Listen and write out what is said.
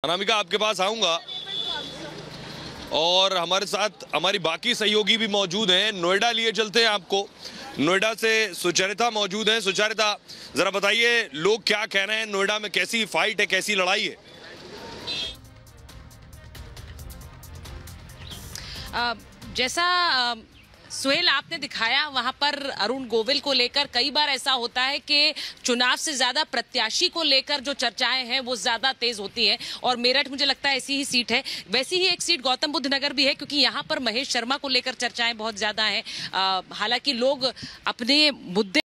अनामिका, आपके पास आऊंगा और हमारे साथ हमारी बाकी सहयोगी भी मौजूद हैं। नोएडा लिए चलते हैं आपको। नोएडा से सुचरिता मौजूद हैं। सुचरिता, जरा बताइए लोग क्या कह रहे हैं, नोएडा में कैसी फाइट है, कैसी लड़ाई है? जैसा सुहेल आपने दिखाया, वहां पर अरुण गोविल को लेकर कई बार ऐसा होता है कि चुनाव से ज्यादा प्रत्याशी को लेकर जो चर्चाएं हैं वो ज्यादा तेज होती हैं, और मेरठ मुझे लगता है ऐसी ही सीट है। वैसी ही एक सीट गौतम बुद्ध नगर भी है, क्योंकि यहां पर महेश शर्मा को लेकर चर्चाएं बहुत ज्यादा हैं। हालांकि लोग अपने मुद्दे